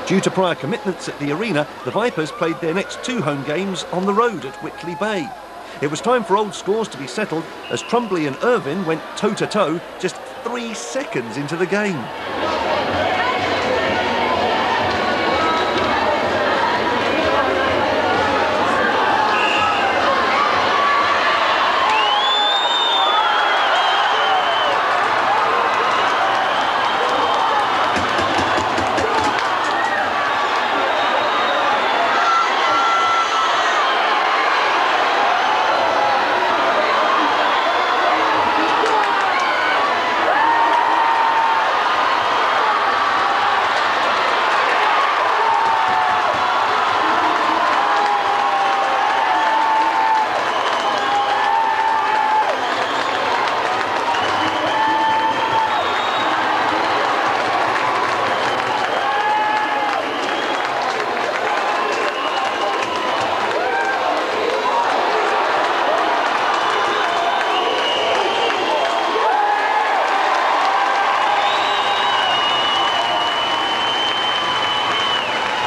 Due to prior commitments at the arena, the Vipers played their next 2 home games on the road at Whitley Bay. It was time for old scores to be settled as Trumbly and Irvine went toe-to-toe just 3 seconds into the game.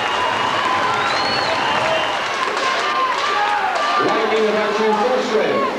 Lightning about to first ring.